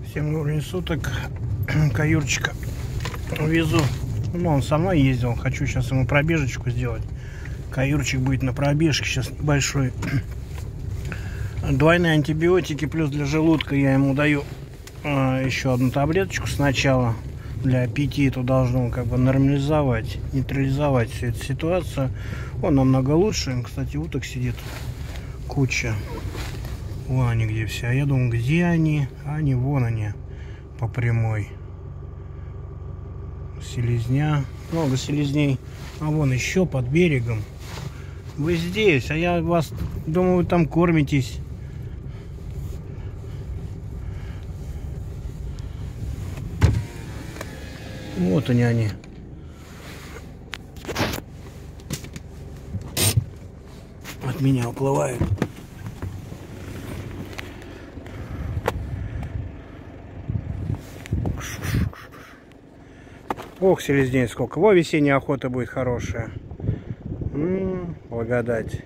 Всем добрый суток. Каюрчика везу. Ну, он со мной ездил. Хочу сейчас ему пробежечку сделать. Каюрчик будет на пробежке сейчас небольшой. Двойные антибиотики плюс для желудка я ему даю еще одну таблеточку сначала. Для аппетита должно как бы нормализовать, нейтрализовать всю эту ситуацию. Он намного лучше. Кстати, уток сидит куча. Вон они где все. А я думаю, где они? Они вон они. По прямой. Селезня. Много селезней. А вон еще под берегом. Вы здесь. А я вас думаю, вы там кормитесь. Вот они. От меня уплывают. Ох, селезней сколько. Во, весенняя охота будет хорошая. Благодать.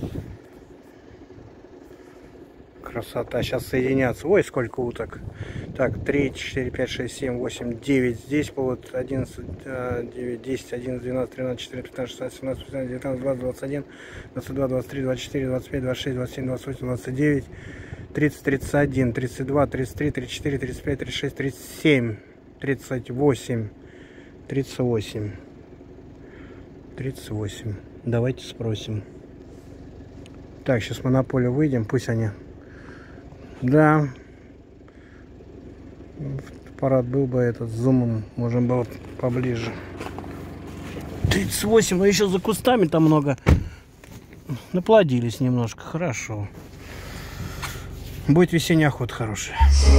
Красота. Сейчас соединятся. Ой, сколько уток. Так, 3, 4, 5, 6, 7, 8, 9. Здесь вот 11, 9, 10, 11, 12, 13, 14, 15, 16, 17, 18, 19, 20, 21, 22, 23, 24, 25, 26, 27, 28, 29, 30, 31, 32, 33, 34, 35, 36, 37, 38, 38. 38. Давайте спросим. Так, сейчас мы на поле выйдем. Пусть они... Да. Аппарат был бы этот с зумом. Можно было поближе. 38. Но еще за кустами там много. Наплодились немножко. Хорошо. Будет весенняя охота хорошая.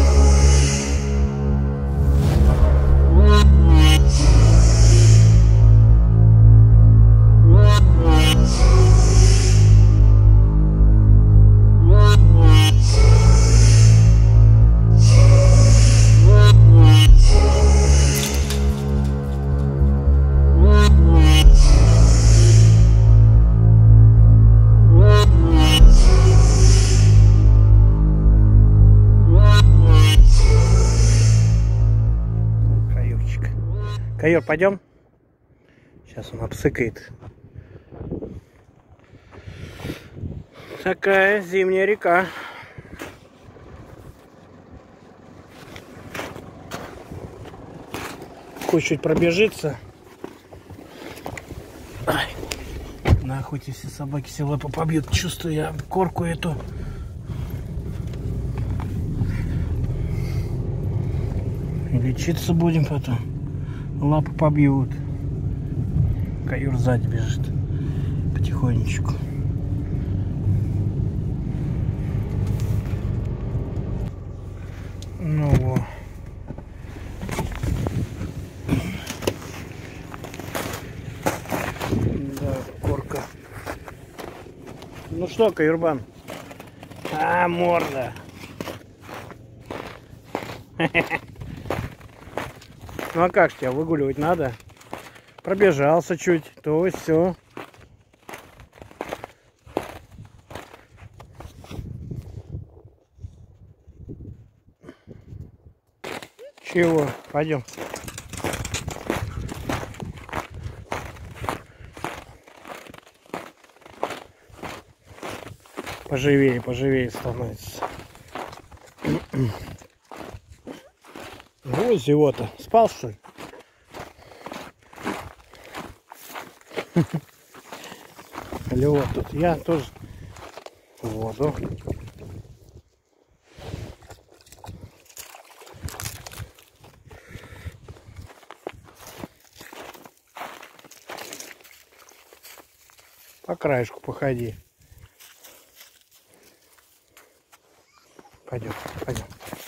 Каюр, пойдем? Сейчас он обсыкает. Такая зимняя река. Чуть пробежится. Ай. На охоте все собаки все лапы побьют. Чувствую я корку эту. И лечиться будем потом. Лапы побьют. Каюр сзади бежит. Потихонечку. Ну вот. Да, корка. Ну что, Каюрбан? А, морда. Ну а как ж тебя выгуливать надо? Пробежался чуть, то все. Чего? Пойдем. Поживее, поживее становится. Вот его-то. Спал, что ли? Или вот тут. Я тоже в воду. По краешку походи. Пойдем, пойдем.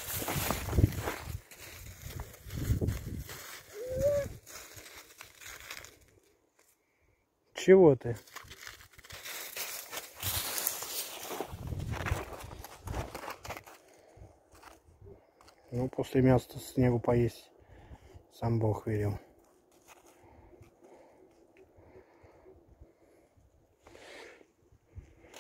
Чего ты? Ну, после мяса снегу поесть. Сам Бог велел.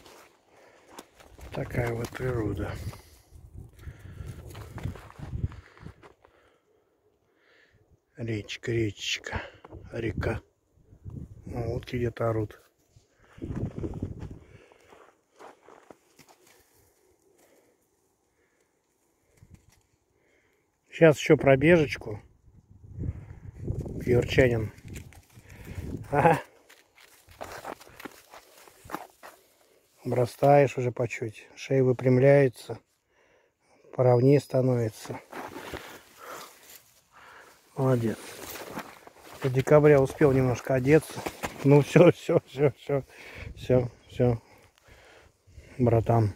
Такая вот природа. Речка, речка, река. Утки где-то орут. Сейчас еще пробежечку. Юрчанин. Ага. Обрастаешь уже по чуть. Шея выпрямляется. Поровнее становится. Молодец. До декабря успел немножко одеться. Ну все. Братан.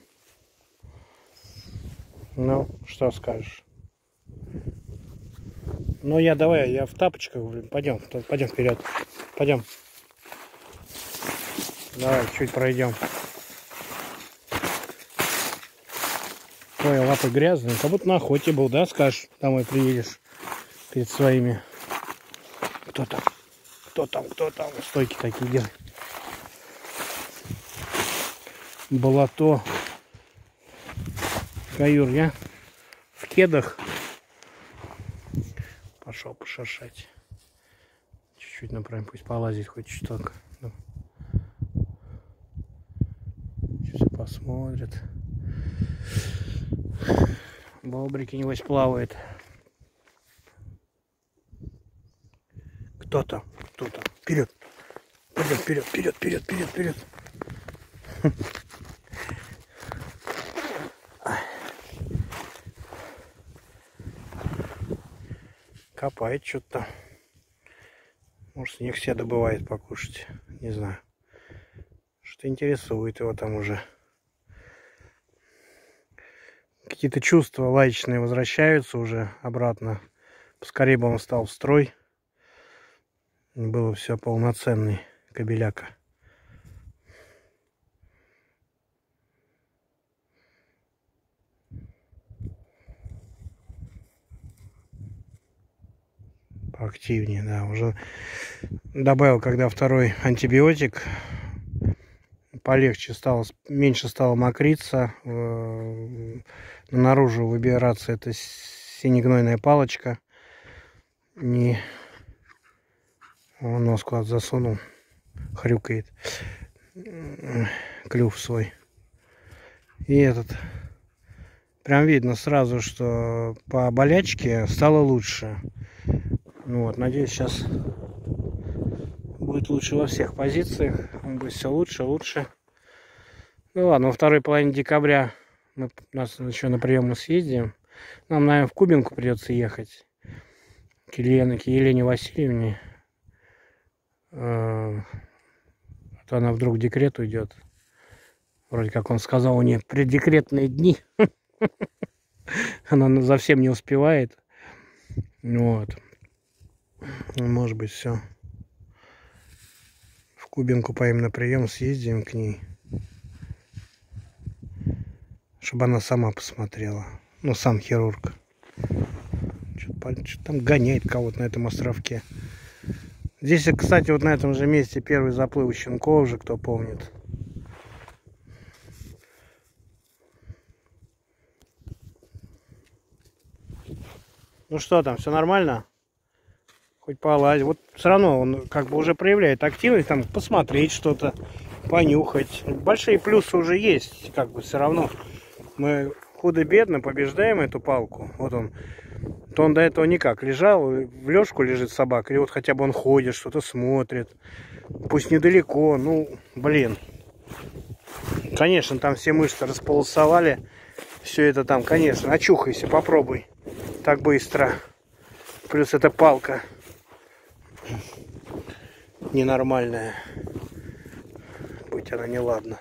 Ну, что скажешь? Ну я в тапочках, блин. Пойдем вперед. Пойдем. Давай, чуть пройдем. Ой, лапы грязные. Как будто на охоте был, да, скажешь? Домой приедешь перед своими. Кто там? Стойки такие делают. Болото. Каюр, я в кедах. Пошел пошершать. Чуть-чуть направим, пусть полазит хоть чуток. Все посмотрит. Бобрики, небось, плавает. Кто-то. Вперед. Пойдем вперед. Копает что-то. Может, не все добывает покушать. Не знаю. Что интересует его там уже. Какие-то чувства лаечные возвращаются уже обратно. Поскорее бы он встал в строй. Было все полноценный кобеляка. Поактивнее, да. Уже добавил, когда второй антибиотик. Полегче стало, меньше стало мокриться. Наружу выбираться эта синегнойная палочка. Не... Он нос куда-то засунул. Хрюкает. Клюв свой. И этот... Прям видно сразу, что по болячке стало лучше. Ну вот, надеюсь, сейчас будет лучше во всех позициях. Он будет все лучше. Ну ладно, во второй половине декабря мы нас еще на прием съездим. Нам, наверное, в Кубинку придется ехать. К Елене Васильевне. А то она вдруг в декрет уйдет. Вроде как он сказал, у нее преддекретные дни. Она совсем не успевает. Вот. Может быть, все. В Кубинку поедем на прием, съездим к ней. Чтобы она сама посмотрела. Ну, сам хирург. Что-то там гоняет кого-то на этом островке. Здесь, кстати, вот на этом же месте первый заплыв у щенков же, кто помнит. Ну что там, все нормально? Хоть полазь. Вот все равно он как бы уже проявляет активность, там посмотреть что-то, понюхать. Большие плюсы уже есть, как бы все равно. Мы худо-бедно побеждаем эту палку. Вот он. То он до этого никак лежал, в лёжку лежит собака, или вот хотя бы он ходит, что-то смотрит. Пусть недалеко, ну, блин. Конечно, там все мышцы располосовали. Все это там, конечно, очухайся, попробуй. Так быстро. Плюс эта палка ненормальная. Будь она неладна.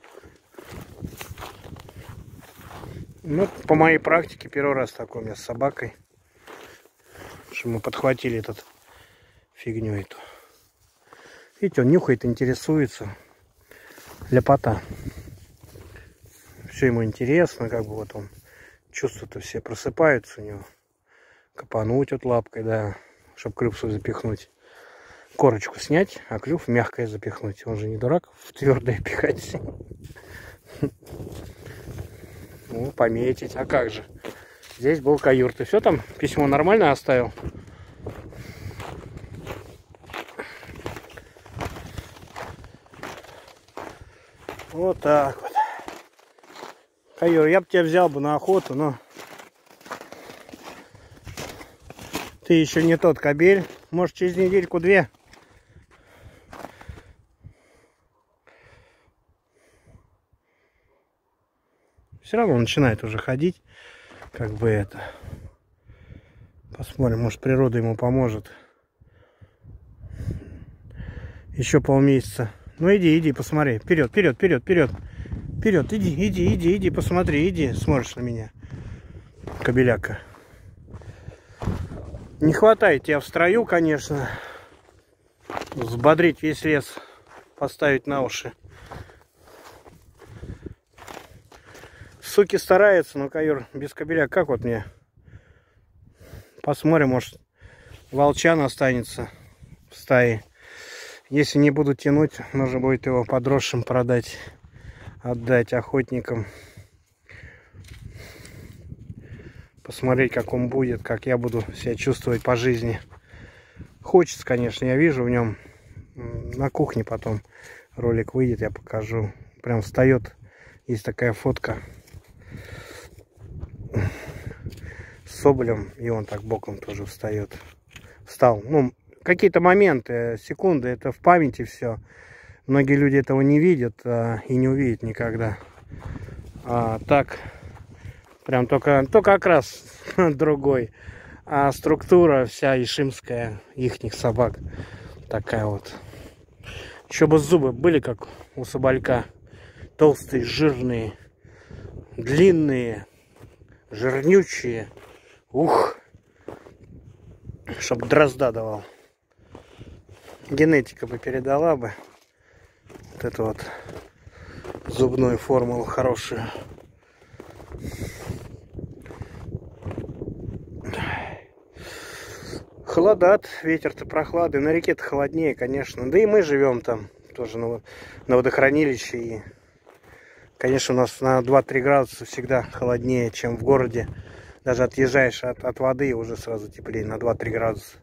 Ну, по моей практике, первый раз такой у меня с собакой. Что мы подхватили этот фигню эту. Видите, он нюхает, интересуется. Ляпота. Все ему интересно, как бы вот он. Чувства-то все просыпаются у него. Копануть вот лапкой, да. Чтобы клюв свой запихнуть. Корочку снять, а клюв мягкое запихнуть. Он же не дурак в твердое пихать. Ну, пометить. А как же? Здесь был каюр. Ты все там? Письмо нормально оставил? Вот так вот. Кайор, я бы тебя взял бы на охоту, но ты еще не тот кобель. Может, через недельку-две. Все равно начинает уже ходить. Как бы это. Посмотрим, может, природа ему поможет. Еще полмесяца. Ну иди, иди, посмотри. Вперед, вперед, вперед, вперед. Вперед, иди, иди, иди, иди, посмотри, иди. Смотришь на меня. Кобеляка. Не хватает тебя в строю, конечно. Взбодрить весь лес. Поставить на уши. Суки стараются, но Кайор без кобеля. Как вот мне? Посмотрим, может, волчан останется в стае. Если не буду тянуть, нужно будет его подросшим продать, отдать охотникам. Посмотреть, как он будет, как я буду себя чувствовать по жизни. Хочется, конечно, я вижу в нем. На кухне потом ролик выйдет, я покажу. Прям встает. Есть такая фотка с соболем, и он так боком тоже встает. Встал. Ну, какие-то моменты, секунды, это в памяти все. Многие люди этого не видят и не увидят никогда. А так, прям только окрас другой. А структура вся ишимская, ихних собак, такая вот. Еще бы зубы были, как у соболька. Толстые, жирные, длинные, жирнючие. Ух! Чтоб дрозда давал. Генетика бы передала бы. Вот эту вот зубную формулу хорошую. Холодат, ветер-то прохлады. На реке-то холоднее, конечно. Да и мы живем там тоже на водохранилище. И, конечно, у нас на 2-3 градуса всегда холоднее, чем в городе. Даже отъезжаешь от воды, уже сразу теплее на 2-3 градуса.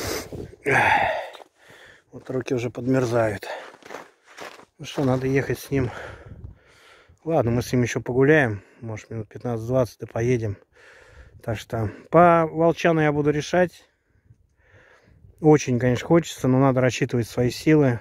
Вот руки уже подмерзают. Ну что, надо ехать с ним. Ладно, мы с ним еще погуляем. Может, минут 15-20, да поедем. Так что по волчану я буду решать. Очень, конечно, хочется, но надо рассчитывать свои силы.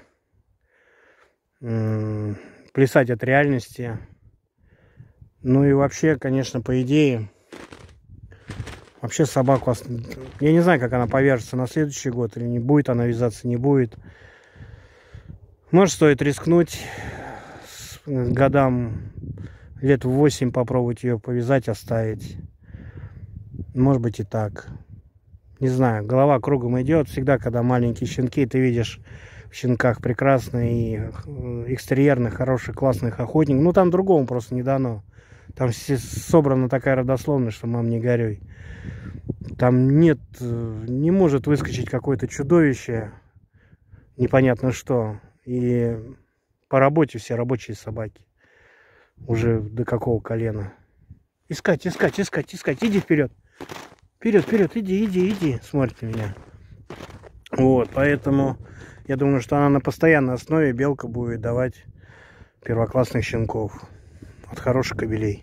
Плясать от реальности. Ну и вообще, конечно, по идее, вообще собаку, я не знаю, как она повяжется на следующий год, или не будет она вязаться, не будет. Может, стоит рискнуть с годам лет в 8 попробовать ее повязать, оставить. Может быть и так. Не знаю, голова кругом идет. Всегда, когда маленькие щенки, ты видишь в щенках прекрасных и экстерьерных, хороших, классных охотников. Ну, там другому просто не дано. Там собрана такая родословная, что мам, не горюй. Там нет, не может выскочить какое-то чудовище, непонятно что. И по работе все рабочие собаки. Уже до какого колена. Искать, искать, искать, искать. Иди вперед. Вперед, вперед, иди, иди, иди. Смотрите меня. Вот, поэтому я думаю, что она на постоянной основе, белка, будет давать первоклассных щенков. От хороших кобелей.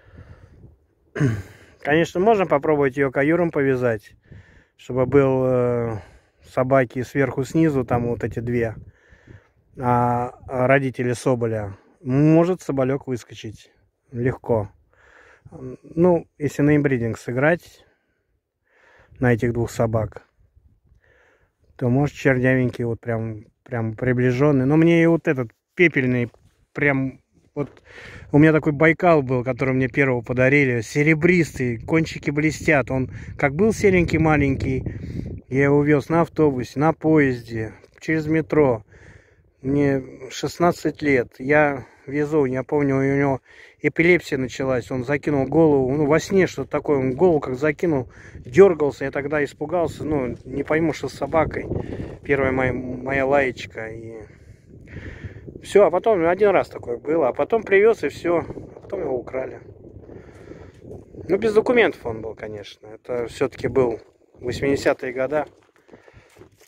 Конечно, можно попробовать ее каюром повязать, чтобы был собаки сверху снизу, там вот эти две, а родители соболя. Может соболек выскочить легко. Ну, если на инбридинг сыграть на этих двух собак, то может чернявенький, вот прям приближенный. Но мне и вот этот пепельный прям... Вот у меня такой Байкал был, который мне первого подарили. Серебристый, кончики блестят. Он как был серенький, маленький. Я его вез на автобусе, на поезде, через метро. Мне 16 лет. Я везу, я помню, у него эпилепсия началась. Он закинул голову, ну, во сне что-то такое. Он голову как закинул, дергался. Я тогда испугался. Ну, не пойму, что с собакой. Первая моя лаечка. И... все, а потом один раз такое было, а потом привез и все, а потом его украли. Ну, без документов он был, конечно. Это все-таки был 80-е годы.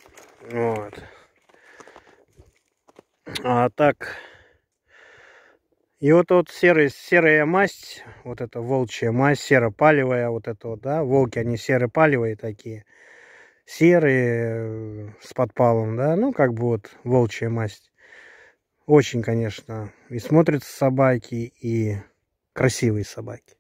Вот. А так, И вот серая масть, вот эта волчья масть, серо-палевая, вот это вот, да, волки, они серо-палевые такие, серые с подпалом, да, ну, как бы вот волчья масть. Очень, конечно, и смотрятся собаки, и красивые собаки.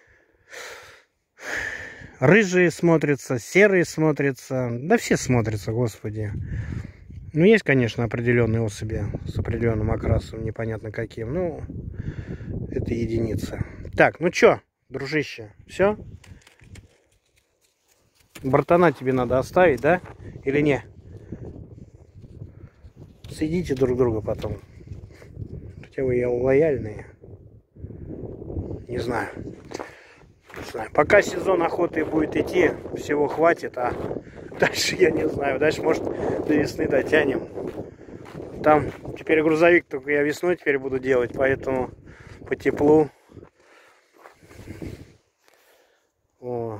Рыжие смотрятся, серые смотрятся, да все смотрятся, господи. Ну, есть, конечно, определенные особи с определенным окрасом, непонятно каким, ну, это единица. Так, ну чё, дружище, все? Братана тебе надо оставить, да? Или не? Съедите друг друга потом. Хотя вы лояльные. Не знаю. Не знаю. Пока сезон охоты будет идти, всего хватит, а дальше я не знаю. Дальше, может, до весны дотянем. Там теперь грузовик только я весной теперь буду делать, поэтому по теплу. О.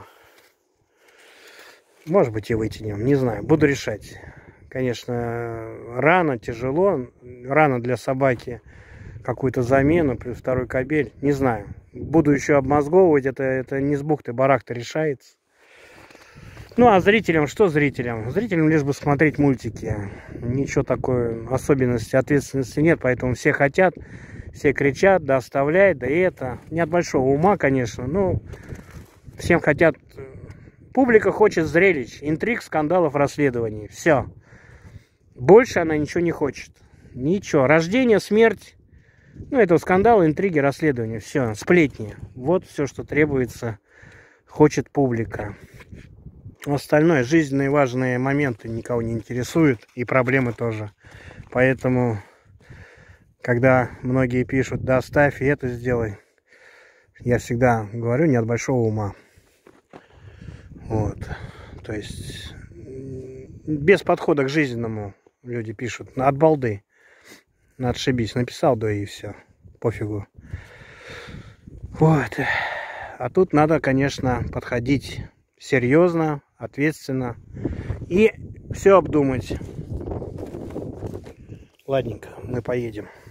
Может быть, и вытянем, не знаю, буду решать. Конечно, рано, тяжело, рано для собаки какую-то замену, плюс второй кобель, не знаю. Буду еще обмозговывать, это не с бухты-барахты решается. Ну, а зрителям, что зрителям? Зрителям лишь бы смотреть мультики. Ничего такой особенности, ответственности нет, поэтому все хотят, все кричат, да оставляй, да и это. Не от большого ума, конечно, но всем хотят... Публика хочет зрелищ, интриг, скандалов, расследований. Все. Больше она ничего не хочет. Ничего. Рождение, смерть. Ну, это скандалы, интриги, расследования. Все. Сплетни. Вот все, что требуется, хочет публика. Остальное, жизненные важные моменты никого не интересуют. И проблемы тоже. Поэтому, когда многие пишут, да оставь и это сделай, я всегда говорю, не от большого ума. Вот, то есть без подхода к жизненному люди пишут, от балды, отшибись, написал, да и все, пофигу. Вот, а тут надо, конечно, подходить серьезно, ответственно и все обдумать. Ладненько, мы поедем.